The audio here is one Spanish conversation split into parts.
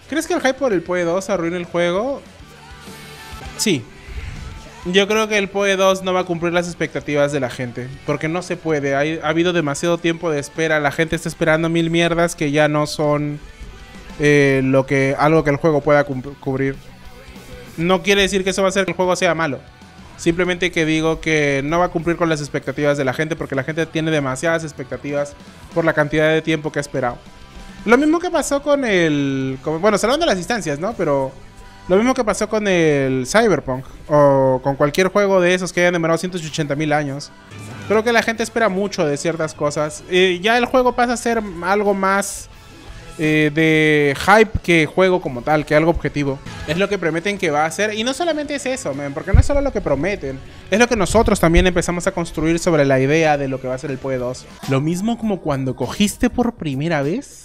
¿Crees que el hype por el PoE 2 arruina el juego? Sí. Yo creo que el PoE 2 no va a cumplir las expectativas de la gente. Porque no se puede. Ha habido demasiado tiempo de espera. La gente está esperando mil mierdas que ya no son algo que el juego pueda cubrir. No quiere decir que eso va a hacer que el juego sea malo. Simplemente que digo que no va a cumplir con las expectativas de la gente. Porque la gente tiene demasiadas expectativas por la cantidad de tiempo que ha esperado. Lo mismo que pasó con bueno, salvando las distancias, ¿no? Pero lo mismo que pasó con el Cyberpunk. O con cualquier juego de esos que hayan demorado 180.000 años. Creo que la gente espera mucho de ciertas cosas. Ya el juego pasa a ser algo más de hype que juego como tal, que algo objetivo. Es lo que prometen que va a ser. Y no solamente es eso, man, porque no es solo lo que prometen. Es lo que nosotros también empezamos a construir sobre la idea de lo que va a ser el PoE 2. Lo mismo como cuando cogiste por primera vez.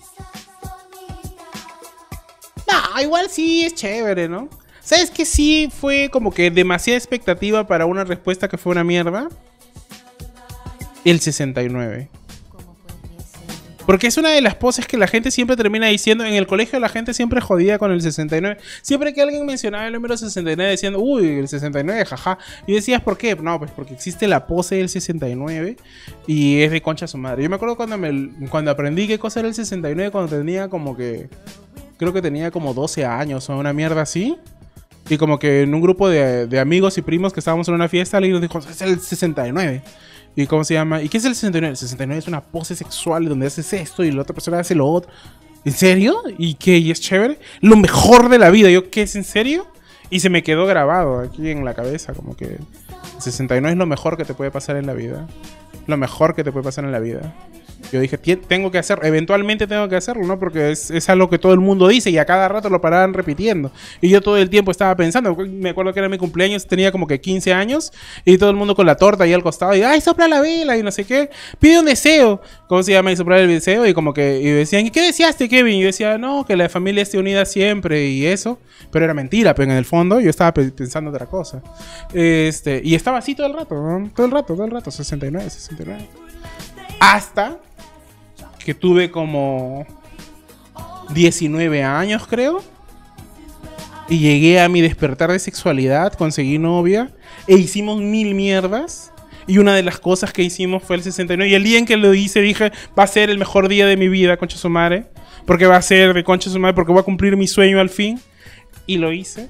No, igual sí es chévere, ¿no? ¿Sabes que sí fue como que demasiada expectativa para una respuesta que fue una mierda? El 69. Porque es una de las poses que la gente siempre termina diciendo. En el colegio la gente siempre jodía con el 69. Siempre que alguien mencionaba el número 69 decían, uy, el 69, jaja. Y decías, ¿por qué? No, pues porque existe la pose del 69 y es de concha su madre. Yo me acuerdo cuando aprendí qué cosa era el 69, cuando tenía como que... Creo que tenía como 12 años o una mierda así. Y como que en un grupo de amigos y primos que estábamos en una fiesta, alguien nos dijo, es el 69. ¿Y cómo se llama? ¿Y qué es el 69? El 69 es una pose sexual donde haces esto y la otra persona hace lo otro. ¿En serio? ¿Y qué? ¿Y es chévere? Lo mejor de la vida. ¿Yo qué es en serio? Y se me quedó grabado aquí en la cabeza. Como que el 69 es lo mejor que te puede pasar en la vida. Lo mejor que te puede pasar en la vida. Yo dije, tengo que hacerlo, eventualmente tengo que hacerlo, ¿no? Porque es algo que todo el mundo dice y a cada rato lo paraban repitiendo. Y yo todo el tiempo estaba pensando, me acuerdo que era mi cumpleaños, tenía como que 15 años y todo el mundo con la torta ahí al costado y, ¡ay, sopla la vela! Y no sé qué, pide un deseo. ¿Cómo se llama? Y soplar el deseo y como que y decían, ¿y qué deseaste, Kevin? Y yo decía, no, que la familia esté unida siempre y eso. Pero era mentira, pero en el fondo yo estaba pensando otra cosa. Y estaba así todo el rato, ¿no? Todo el rato, 69. Hasta que tuve como 19 años, creo. Y llegué a mi despertar de sexualidad, conseguí novia e hicimos mil mierdas. Y una de las cosas que hicimos fue el 69. Y el día en que lo hice dije, va a ser el mejor día de mi vida, concha su madre. Porque va a ser de concha su madre, porque voy a cumplir mi sueño al fin. Y lo hice.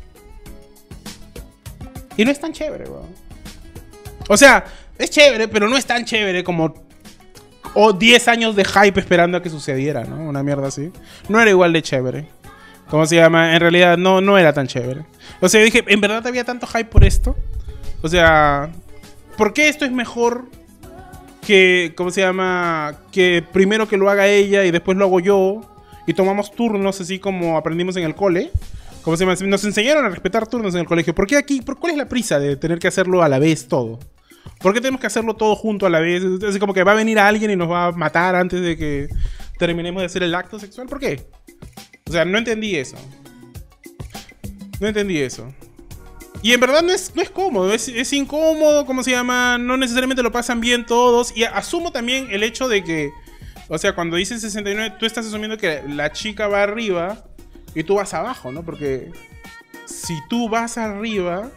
Y no es tan chévere, weón. O sea, es chévere, pero no es tan chévere como... O 10 años de hype esperando a que sucediera, ¿no? Una mierda así. No era igual de chévere. ¿Cómo se llama? En realidad no era tan chévere. O sea, yo dije, ¿en verdad había tanto hype por esto? O sea, ¿por qué esto es mejor que, ¿cómo se llama? Que primero que lo haga ella y después lo hago yo. Y tomamos turnos así como aprendimos en el cole. ¿Cómo se llama? Nos enseñaron a respetar turnos en el colegio. ¿Por qué aquí? ¿Cuál es la prisa de tener que hacerlo a la vez todo? ¿Por qué tenemos que hacerlo todo junto a la vez? Es como que va a venir alguien y nos va a matar antes de que terminemos de hacer el acto sexual. ¿Por qué? O sea, no entendí eso. No entendí eso. Y en verdad no es cómodo, es incómodo, ¿cómo se llama? No necesariamente lo pasan bien todos. Y asumo también el hecho de que, o sea, cuando dices 69, tú estás asumiendo que la chica va arriba y tú vas abajo, ¿no? Porque si tú vas arriba...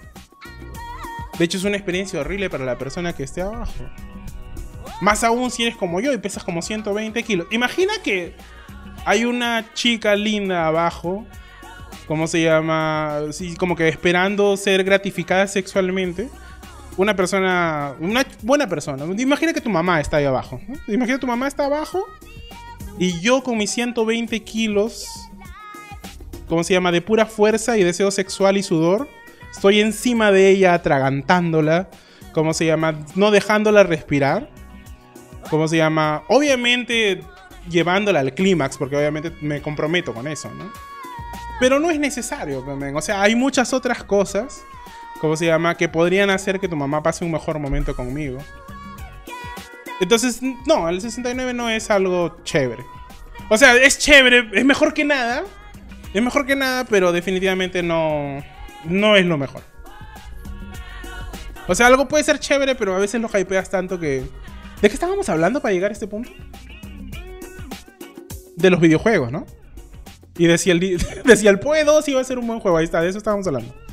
De hecho es una experiencia horrible para la persona que esté abajo. Más aún si eres como yo y pesas como 120 kilos. Imagina que hay una chica linda abajo. ¿Cómo se llama? Sí, como que esperando ser gratificada sexualmente. Una persona... Una buena persona. Imagina que tu mamá está ahí abajo, ¿no? Imagina que tu mamá está abajo. Y yo con mis 120 kilos... ¿Cómo se llama? De pura fuerza y deseo sexual y sudor... Estoy encima de ella atragantándola. ¿Cómo se llama? No dejándola respirar. ¿Cómo se llama? Obviamente llevándola al clímax, porque obviamente me comprometo con eso, ¿no? Pero no es necesario, o sea, hay muchas otras cosas, ¿cómo se llama? Que podrían hacer que tu mamá pase un mejor momento conmigo. Entonces, no, el 69 no es algo chévere. O sea, es chévere, es mejor que nada. Es mejor que nada, pero definitivamente no es lo mejor. O sea, algo puede ser chévere, pero a veces lo hypeas tanto que... ¿De qué estábamos hablando para llegar a este punto? De los videojuegos, ¿no? Y decía el PoE 2 iba a ser un buen juego. Ahí está, de eso estábamos hablando.